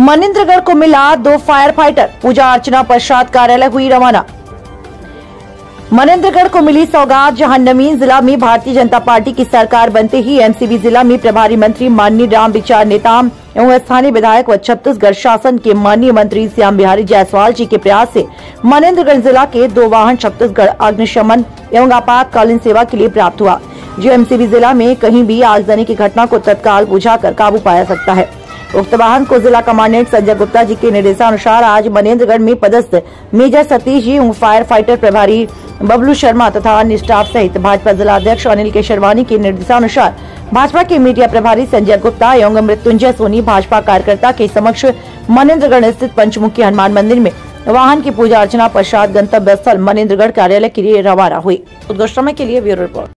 मनेंद्रगढ़ को मिला 2 fire fighter, पूजा अर्चना पश्चात कार्यालय हुई रवाना। मनेंद्रगढ़ को मिली सौगात, जहां नवीन जिला में भारतीय जनता पार्टी की सरकार बनते ही एमसीबी जिला में प्रभारी मंत्री माननीय राम विचार नेताम एवं स्थानीय विधायक व छत्तीसगढ़ शासन के माननीय मंत्री श्याम बिहारी जायसवाल जी के प्रयास से मनेंद्रगढ़ जिला के 2 वाहन छत्तीसगढ़ अग्निशमन एवं आपातकालीन सेवा के लिए प्राप्त हुआ, जो एमसीबी जिला में कहीं भी आगजनी की घटना को तत्काल बुझाकर काबू पाया सकता है। उक्त वाहन को जिला कमांडेंट संजय गुप्ता जी के निर्देशानुसार आज मनेंद्रगढ़ में पदस्थ major Satish ji, fire fighter प्रभारी बबलू शर्मा तथा अन्य स्टाफ सहित भाजपा जिला अध्यक्ष अनिल केशरवानी के निर्देशानुसार भाजपा के मीडिया प्रभारी संजय गुप्ता एवं मृत्युंजय सोनी भाजपा कार्यकर्ता के समक्ष मनेंद्रगढ़ स्थित पंचमुखी हनुमान मंदिर में वाहन की पूजा अर्चना पश्चात गंतव्य स्थल मनेंद्रगढ़ कार्यालय के लिए रवाना हुई। उत्कृष्ट समय के लिए ब्यूरो रिपोर्ट।